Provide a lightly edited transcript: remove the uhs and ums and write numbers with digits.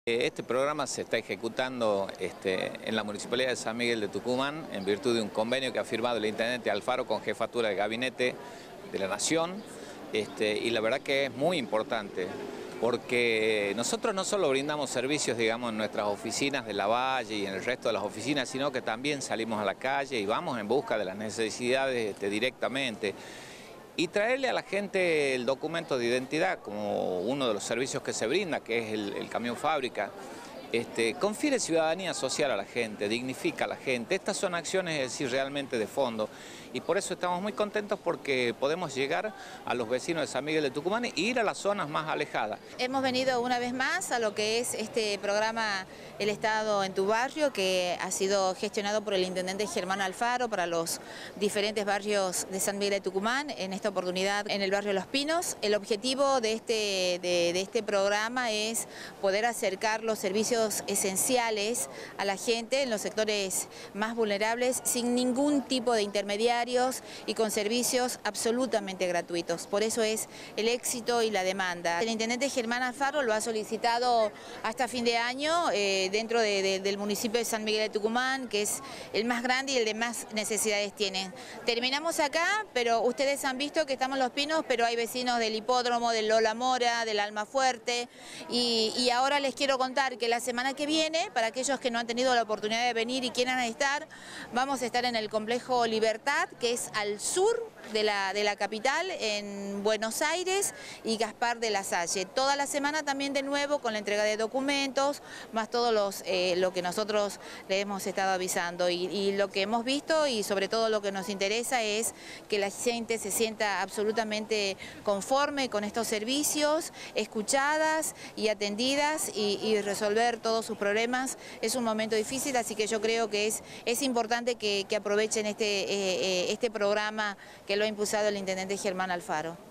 Este programa se está ejecutando en la Municipalidad de San Miguel de Tucumán en virtud de un convenio que ha firmado el Intendente Alfaro con Jefatura de Gabinete de la Nación, y la verdad que es muy importante porque nosotros no solo brindamos servicios, digamos, en nuestras oficinas de Lavalle y en el resto de las oficinas, sino que también salimos a la calle y vamos en busca de las necesidades directamente. Y traerle a la gente el documento de identidad como uno de los servicios que se brinda, que es el camión fábrica, confiere ciudadanía social a la gente, dignifica a la gente. Estas son acciones, es decir, realmente de fondo. Y por eso estamos muy contentos porque podemos llegar a los vecinos de San Miguel de Tucumán e ir a las zonas más alejadas. Hemos venido una vez más a lo que es este programa El Estado en tu Barrio, que ha sido gestionado por el Intendente Germán Alfaro para los diferentes barrios de San Miguel de Tucumán, en esta oportunidad en el barrio Los Pinos. El objetivo de este programa es poder acercar los servicios esenciales a la gente en los sectores más vulnerables sin ningún tipo de intermediarios y con servicios absolutamente gratuitos. Por eso es el éxito y la demanda. El Intendente Germán Alfaro lo ha solicitado hasta fin de año dentro del municipio de San Miguel de Tucumán, que es el más grande y el de más necesidades tienen. Terminamos acá, pero ustedes han visto que estamos en Los Pinos, pero hay vecinos del Hipódromo, del Lola Mora, del Almafuerte, y ahora les quiero contar que la semana que viene, para aquellos que no han tenido la oportunidad de venir y quieran estar, vamos a estar en el complejo Libertad, que es al sur de la capital, en Buenos Aires y Gaspar de la Salle. Toda la semana también de nuevo con la entrega de documentos, más todo lo que nosotros le hemos estado avisando. Y lo que hemos visto y sobre todo lo que nos interesa es que la gente se sienta absolutamente conforme con estos servicios, escuchadas y atendidas y resolver todos sus problemas. Es un momento difícil, así que yo creo que es importante que aprovechen este programa que lo ha impulsado el Intendente Germán Alfaro.